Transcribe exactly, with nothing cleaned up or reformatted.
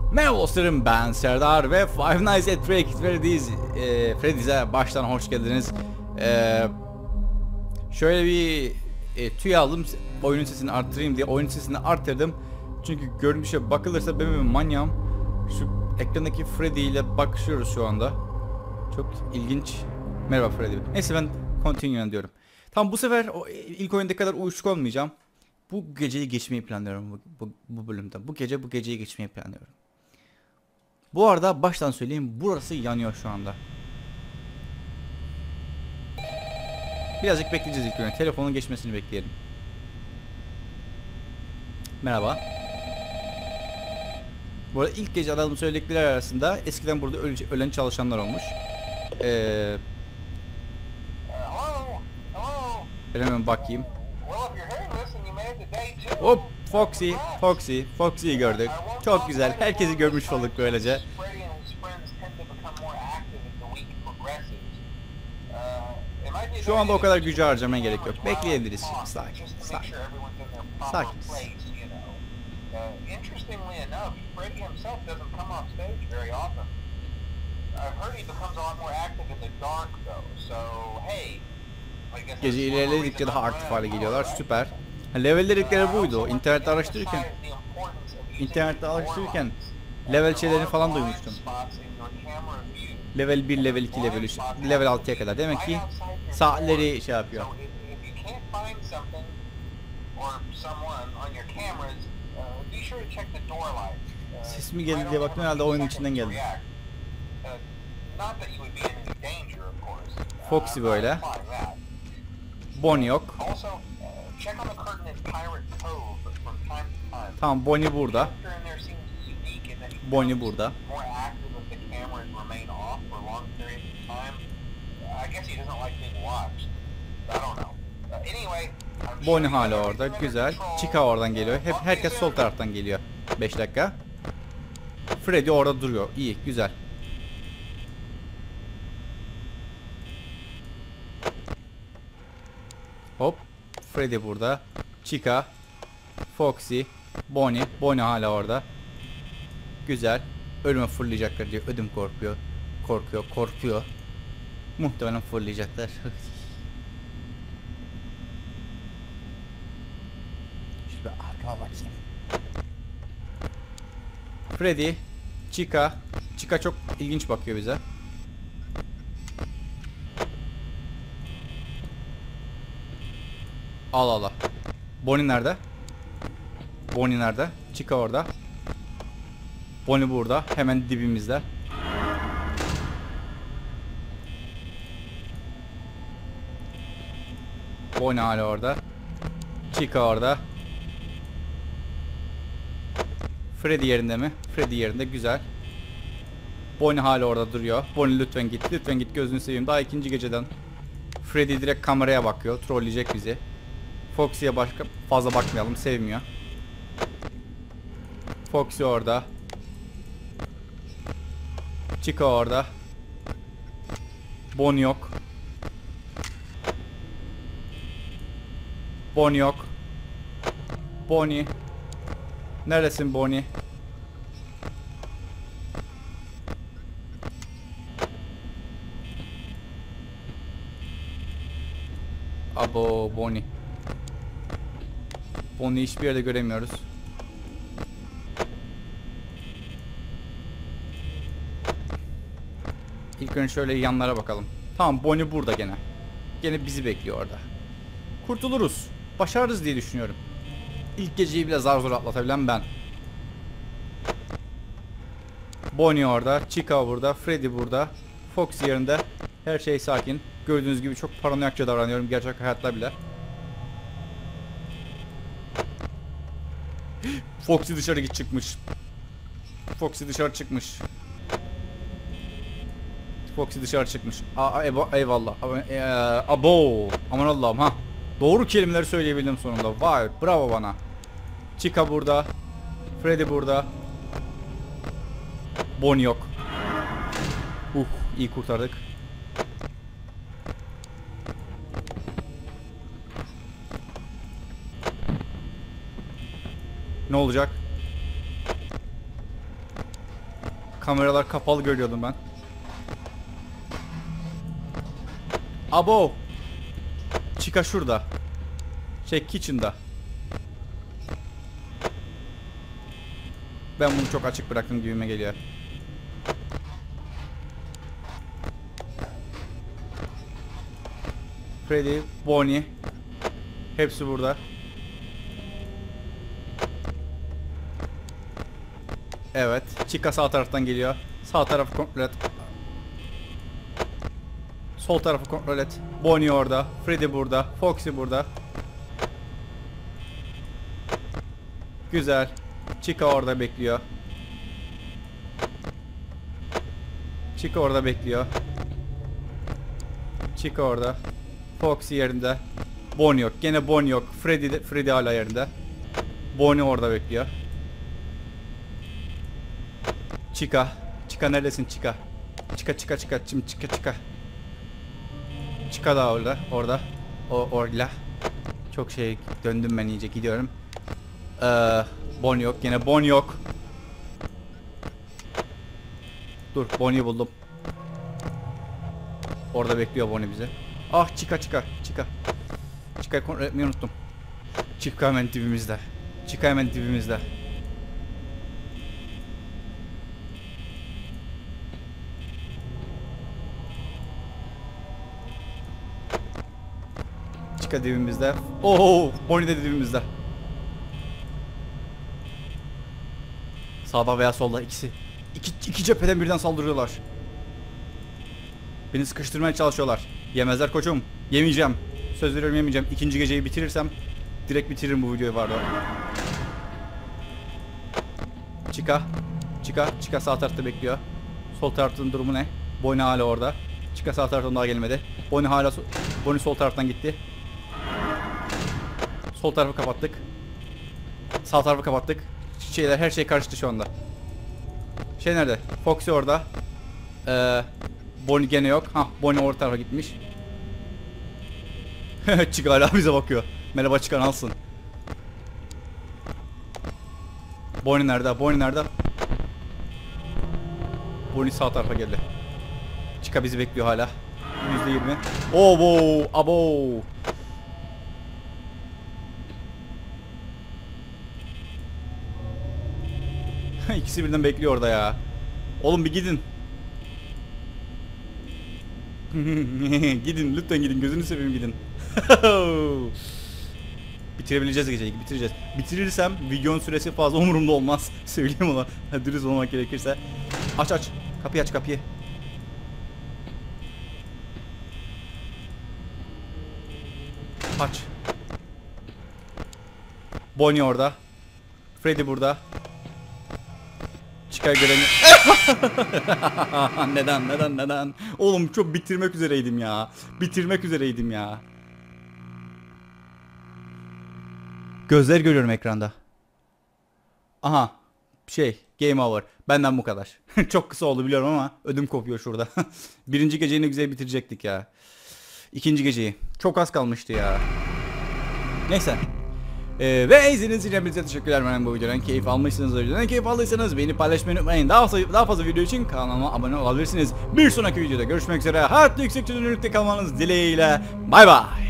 Merhaba dostlarım, ben Serdar ve Five Nights at Freddy's e, Freddy's'e baştan hoş geldiniz. E, şöyle bir e, tüy aldım, oyunun sesini arttırayım diye. Oyunun sesini arttırdım çünkü görünüşe bakılırsa ben bir manyağım. Şu ekrandaki Freddy ile bakışıyoruz şu anda. Çok ilginç. Merhaba Freddy. Neyse, ben continue diyorum. Tamam, bu sefer o, ilk oyundaki kadar uyuşuk olmayacağım. Bu geceyi geçmeyi planlıyorum bu, bu, bu bölümde. Bu gece bu geceyi geçmeyi planlıyorum. Bu arada baştan söyleyeyim, burası yanıyor şu anda. Birazcık bekleyeceğiz ilk önce. Telefonun geçmesini bekleyelim. Merhaba. Bu arada ilk gece adamın söyledikleri arasında eskiden burada ölen çalışanlar olmuş. Ee, ben hemen bakayım. Hop, Foxy, Foxy, Foxy'yi gördük. Çok güzel. Herkesi görmüş olduk böylece. Şu anda o kadar gücü harcamaya gerek yok. Bekleyebiliriz şimdi. Sakin, sakin. Sakin. Gece ilerledikçe daha aktif hale geliyorlar. Süper. Level dedikleri buydu. İnternette araştırırken İnternette araştırırken level şeylerini falan duymuştum. Level bir, level iki, level üç, level altıya kadar. Demek ki saatleri şey yapıyor. Ses mi geldi diye baktım, herhalde oyunun içinden geldi. Foxy böyle. Bonnie yok. Tamam, Bonnie burada. Bonnie burada. Bonnie hala orada. Güzel. Chica oradan geliyor. Hep herkes sol taraftan geliyor. beş dakika. Freddy orada duruyor. İyi, güzel. Hop. Freddy burada. Chica, Foxy, Bonnie. Bonnie hala orada. Güzel. Ölüme fırlayacaklar diye ödüm korkuyor. Korkuyor, korkuyor. Muhtemelen fırlayacaklar. Şöyle arkama bakayım. Freddy, Chica. Chica çok ilginç bakıyor bize. Allah Allah. Bonnie nerede? Bonnie nerede? Chica orada. Bonnie burada. Hemen dibimizde. Bonnie hala orada. Chica orada. Freddy yerinde mi? Freddy yerinde. Güzel. Bonnie hala orada duruyor. Bonnie lütfen git. Lütfen git, gözünü seveyim. Daha ikinci geceden. Freddy direkt kameraya bakıyor. Trolleyecek bizi. Foxy'ye başka fazla bakmayalım. Sevmiyor. Foxy orada. Chica orada. Bonnie yok. Bonnie yok. Bonnie. Neredesin Bonnie? Abo, Bonnie. Bonnie'yi hiçbir yerde göremiyoruz. İlk önce şöyle yanlara bakalım. Tamam, Bonnie burada gene. Gene bizi bekliyor orada. Kurtuluruz. Başarırız diye düşünüyorum. İlk geceyi bile zar zor atlatabilen ben. Bonnie orada. Chica burada. Freddy burada. Fox yerinde. Her şey sakin. Gördüğünüz gibi çok paranoyakça davranıyorum gerçek hayatta bile. Foxy dışarı git çıkmış. Foxy dışarı çıkmış. Foxy dışarı çıkmış. Aa, eyvallah. E, abo. Aman Allah'ım ha. Doğru kelimeleri söyleyebildim sonunda. Vay, bravo bana. Chica burada. Freddy burada. Bonnie yok. Uh, iyi kurtardık. Ne olacak? Kameralar kapalı görüyordum ben. Abo. Chica şurada. Şey, kitchen'da. Ben bunu çok açık bıraktım gibime geliyor. Freddy, Bonnie. Hepsi burada. Evet. Chica sağ taraftan geliyor. Sağ tarafı kontrol et. Sol tarafı kontrol et. Bonnie orada. Freddy burada. Foxy burada. Güzel. Chica orada bekliyor. Chica orada bekliyor. Chica orada. Foxy yerinde. Bonnie yok. Gene Bonnie yok. Freddy de, Freddy hala yerinde. Bonnie orada bekliyor. Chica. Chica neredesin Chica? Chica Chica Chica. Şimdi Chica Chica. Chica da orada. Orada. O orla. Çok şey döndüm ben, iyice gidiyorum. Ee, Bonnie yok. Gene Bonnie yok. Dur, Bonnie'yi buldum. Orada bekliyor Bonnie bizi. Ah, Chica Chica Chica. Chica'yı kontrol etmeyi unuttum. Chica hemen dibimizde. Chica hemen dibimizde. Chica dibimizde. Oh, Bonnie de dibimizde. Sağda veya solda ikisi. İki, iki cepheden birden saldırıyorlar. Beni sıkıştırmaya çalışıyorlar. Yemezler koçum. Yemeyeceğim. Söz veriyorum, yemeyeceğim. İkinci geceyi bitirirsem direkt bitiririm bu videoyu, vardı. Chica. Chica. Chica sağ tarafta bekliyor. Sol tarafın durumu ne? Bonnie hala orada. Chica sağ taraftan daha gelmedi. Bonnie hala so Bonnie sol taraftan gitti. Sol tarafı kapattık. Sağ tarafı kapattık. Şeyler, her şey karıştı şu anda. Şey nerede? Foxy orada. Ee, Bonnie gene yok. Hah, Bonnie orta tarafa gitmiş. Chica hala bize bakıyor. Merhaba Chica, nasılsın? Bonnie nerede? Bonnie nerede? Bonnie sağ tarafa geldi. Chica bizi bekliyor hala. yüzde yirmi. Obo, abo. İkisi birden bekliyor orada ya. Oğlum bir gidin. Gidin lütfen, gidin, gözünü seveyim, gidin. Bitirebileceğiz geceyi, bitireceğiz. Bitirirsem videonun süresi fazla umurumda olmaz. Söyleyeyim ona. Dürüst olmak gerekirse. Aç aç. Kapıyı aç, kapıyı. Aç. Bonnie orada. Freddy burada. Çıkar göreni. Neden neden neden? Oğlum çok bitirmek üzereydim ya. Bitirmek üzereydim ya. Gözler görüyorum ekranda. Aha. Şey, game over. Benden bu kadar. Çok kısa oldu biliyorum ama ödüm kopuyor şurada. Birinci geceyi ne güzel bitirecektik ya. İkinci geceyi. Çok az kalmıştı ya. Neyse. Ee, ve izlediğiniz için hepinize teşekkürler. Ben bu videodan keyif almışsınız. Videodan keyif aldıysanız beğeni, paylaşmayı unutmayın. Daha fazla, daha fazla video için kanalıma abone olabilirsiniz. Bir sonraki videoda görüşmek üzere. Hayatlı yüksek çözünürlükte kalmanız dileğiyle. Bay bay.